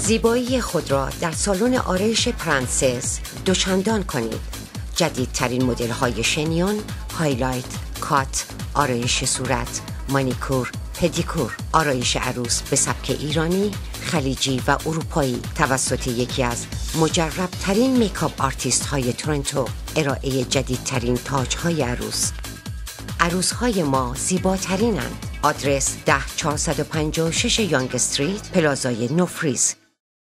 زیبایی خود را در سالن آرایش پرنسس دوچندان کنید. جدیدترین مدل های شنیون، هایلایت، کات، آرایش صورت، مانیکور، پدیکور، آرایش عروس به سبک ایرانی، خلیجی و اروپایی توسط یکی از مجربترین میکاپ آرتیست های تورنتو. ارائه جدیدترین تاج های عروس های ما زیباترینند. آدرس 10456 یانگ استریت، پلازای نوفریز،